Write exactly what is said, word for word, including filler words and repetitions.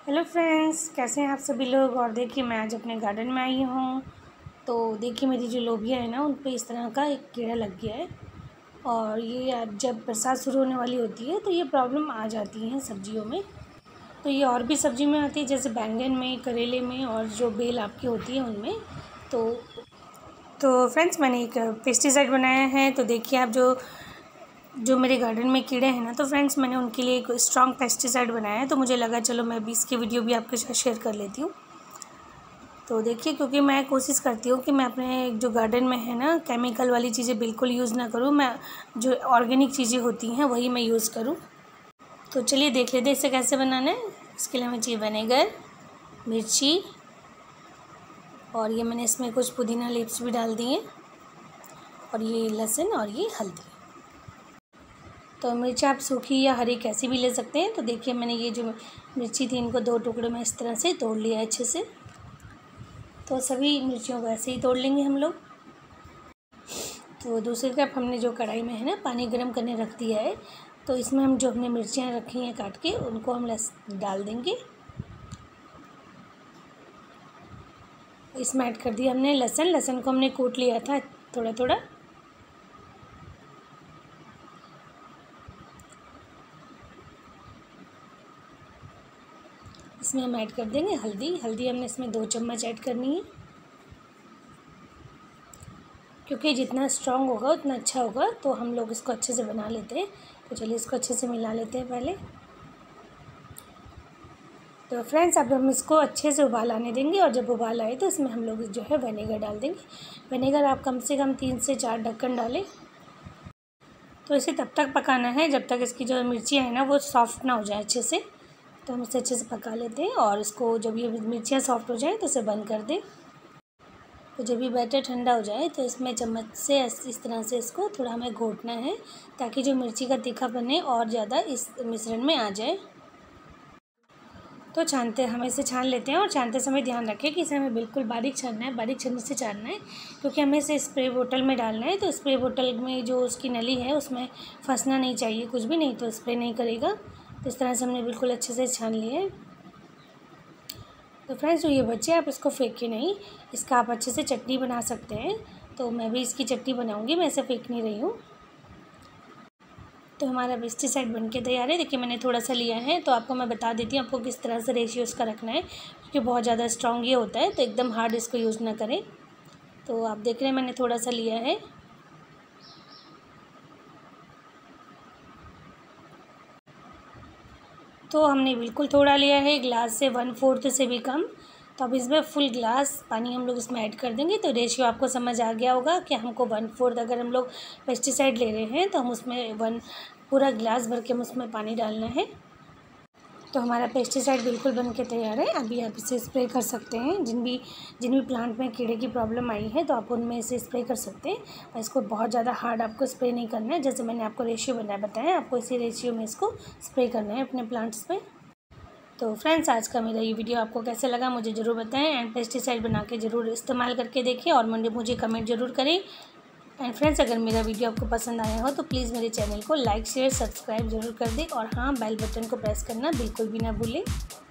Hello friends, कैसे हैं आप सभी लोग। और देखिए मैं आज अपने गार्डन में आई हूँ। तो देखिए मेरी जो लोबिया है ना, उन पे इस तरह का एक कीड़ा लग गया है। और ये आज जब बरसात शुरू होने वाली होती है तो ये प्रॉब्लम आ जाती है सब्जियों में। तो ये और भी सब्जी में आती है, जैसे बैंगन में, करेले में, और जो बेल आपकी होती है उनमें। तो तो फ्रेंड्स, मैंने एक पेस्टिसाइड बनाया है। तो देखिए आप जो जो मेरे गार्डन में कीड़े हैं ना, तो फ्रेंड्स मैंने उनके लिए एक स्ट्रॉन्ग पेस्टिसाइड बनाया है। तो मुझे लगा चलो मैं भी इसकी वीडियो भी आपके साथ शेयर कर लेती हूँ। तो देखिए, क्योंकि मैं कोशिश करती हूँ कि मैं अपने जो गार्डन में है ना, केमिकल वाली चीज़ें बिल्कुल यूज़ ना करूँ। मैं जो ऑर्गेनिक चीज़ें होती हैं वही मैं यूज़ करूँ। तो चलिए देख लेते हैं इसे कैसे बनाना है। इसके लिए हमें चाहिए विनेगर, मिर्ची, और ये मैंने इसमें कुछ पुदीना लीव्स भी डाल दिए, और ये लहसुन, और ये हल्दी। तो मिर्ची आप सूखी या हरी कैसी भी ले सकते हैं। तो देखिए मैंने ये जो मिर्ची थी इनको दो टुकड़े में इस तरह से तोड़ लिया अच्छे से। तो सभी मिर्चियों को ऐसे ही तोड़ लेंगे हम लोग। तो दूसरी तरफ हमने जो कढ़ाई में है ना पानी गर्म करने रख दिया है। तो इसमें हम जो हमने मिर्चियाँ रखी हैं काट के, उनको हम डाल देंगे। इसमें ऐड कर दिया हमने लहसुन। लहसुन को हमने कूट लिया था थोड़ा थोड़ा। इसमें हम ऐड कर देंगे हल्दी। हल्दी हमने इसमें दो चम्मच ऐड करनी है, क्योंकि जितना स्ट्रॉन्ग होगा उतना अच्छा होगा। तो हम लोग इसको अच्छे से बना लेते हैं। तो चलिए इसको अच्छे से मिला लेते हैं पहले। तो फ्रेंड्स अब हम इसको अच्छे से उबाल आने देंगे, और जब उबाल आए तो इसमें हम लोग जो है विनेगर डाल देंगे। विनेगर आप कम से कम तीन से चार ढक्कन डालें। तो इसे तब तक पकाना है जब तक इसकी जो मिर्चियाँ हैं ना वो सॉफ्ट ना हो जाए अच्छे से। तो हम इसे अच्छे से पका लेते हैं, और इसको जब ये मिर्चियाँ सॉफ्ट हो जाए तो इसे बंद कर दें। तो जब ये बैटर ठंडा हो जाए तो इसमें चम्मच से इस तरह से इसको थोड़ा हमें घोटना है, ताकि जो मिर्ची का तीखापन है और ज़्यादा इस मिश्रण में आ जाए। तो छानते हम इसे छान लेते हैं, और छानते समय ध्यान रखें कि इसे हमें बिल्कुल बारीक छानना है, बारीक छन्नी से छानना है, क्योंकि हमें इसे स्प्रे बोतल में डालना है। तो स्प्रे बोतल में जो उसकी नली है उसमें फंसना नहीं चाहिए कुछ भी, नहीं तो स्प्रे नहीं करेगा। तो इस तरह से हमने बिल्कुल अच्छे से छान लिया है। तो फ्रेंड्स जो ये बच्चे, आप इसको फेंके नहीं, इसका आप अच्छे से चटनी बना सकते हैं। तो मैं भी इसकी चटनी बनाऊंगी, मैं इसे फेंक नहीं रही हूँ। तो हमारा पेस्टिसाइड बन के तैयार है। देखिए मैंने थोड़ा सा लिया है, तो आपको मैं बता देती हूँ आपको किस तरह से रेशियो इसका रखना है, क्योंकि बहुत ज़्यादा स्ट्रॉन्ग ये होता है। तो एकदम हार्ड इसको यूज़ ना करें। तो आप देख रहे हैं मैंने थोड़ा सा लिया है। तो हमने बिल्कुल थोड़ा लिया है, ग्लास से वन फोर्थ से भी कम। तो अब इसमें फुल ग्लास पानी हम लोग इसमें ऐड कर देंगे। तो रेशियो आपको समझ आ गया होगा कि हमको वन फोर्थ अगर हम लोग पेस्टिसाइड ले रहे हैं तो हम उसमें वन पूरा ग्लास भर के हम उसमें पानी डालना है। तो हमारा पेस्टिसाइड बिल्कुल बन के तैयार है। अभी आप इसे स्प्रे कर सकते हैं। जिन भी जिन भी प्लांट में कीड़े की प्रॉब्लम आई है तो आप उनमें इसे स्प्रे कर सकते हैं। और इसको बहुत ज़्यादा हार्ड आपको स्प्रे नहीं करना है, जैसे मैंने आपको रेशियो बनाया बताया, आपको इसी रेशियो में इसको स्प्रे करना है अपने प्लांट्स पे। तो फ्रेंड्स आज का मेरा ये वीडियो आपको कैसे लगा मुझे ज़रूर बताएं, एंड पेस्टिसाइड बना के ज़रूर इस्तेमाल करके देखिए, और मुझे मुझे कमेंट ज़रूर करें। एंड फ्रेंड्स अगर मेरा वीडियो आपको पसंद आया हो तो प्लीज़ मेरे चैनल को लाइक शेयर सब्सक्राइब ज़रूर कर दें, और हाँ बेल बटन को प्रेस करना बिल्कुल भी ना भूलें।